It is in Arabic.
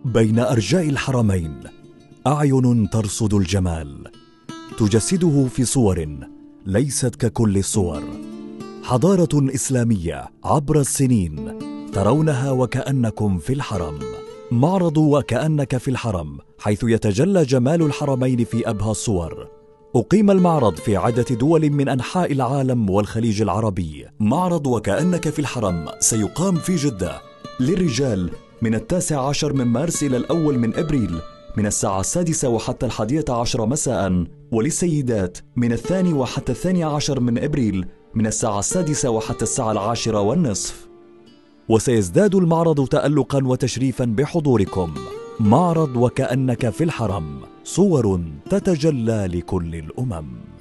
بين أرجاء الحرمين أعين ترصد الجمال، تجسده في صور ليست ككل الصور. حضارة إسلامية عبر السنين ترونها وكأنكم في الحرم. معرض وكأنك في الحرم، حيث يتجلى جمال الحرمين في أبهى الصور. أقيم المعرض في عدة دول من أنحاء العالم والخليج العربي. معرض وكأنك في الحرم سيقام في جدة للرجال من 19 من مارس إلى 1 من أبريل من الساعة 6 وحتى 11 مساء، وللسيدات من 2 وحتى 12 من أبريل من الساعة 6 وحتى الساعة 10:30. وسيزداد المعرض تألقا وتشريفا بحضوركم. معرض وكأنك في الحرم، صور تتجلى لكل الأمم.